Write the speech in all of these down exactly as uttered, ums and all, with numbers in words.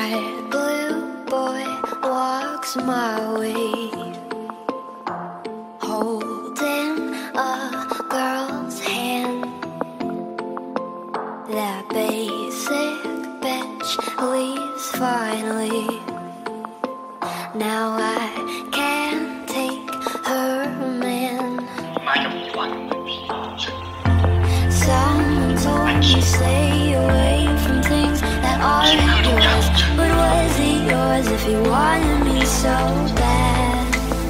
sky blue boy walks my way, holding a girl's hand. That basic bitch leaves finally. Now I can't take her man. Someone told me stay away from things that aren't yours, but was it yours if you wanted me so bad?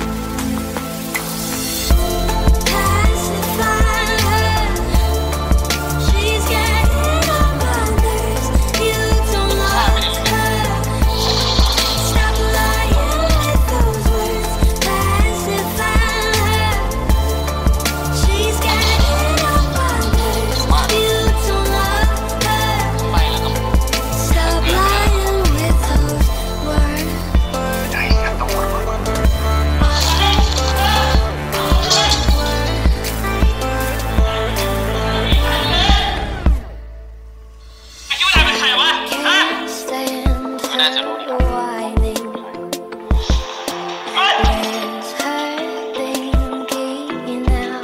Pacify her, she's getting on my nerves. You don't love her, stop lying with those words. Pacify her, she's getting on my nerves. You don't love her, stop lying with those words. Can't stand her whining. Where's her thinking now?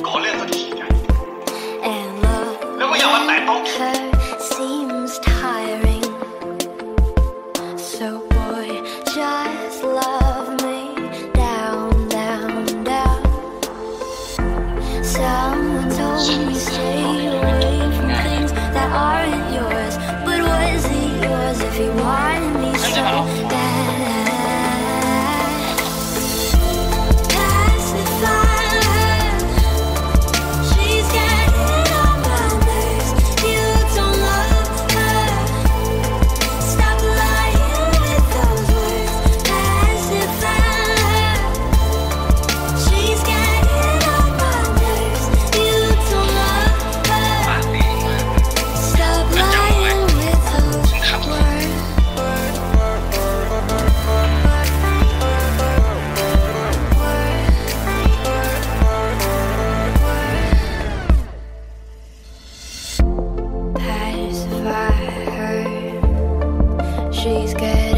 And love her seems tiring. So boy, just love me down, down, down. Someone told me stay away from things that aren't yours, but was it yours if you wanted me so bad? Pacify her, she's getting on my nerves. You don't love her, stop lying with those words. Pacify her, she's getting on my nerves. You don't love her, stop lying with those words. Pacify her, she's getting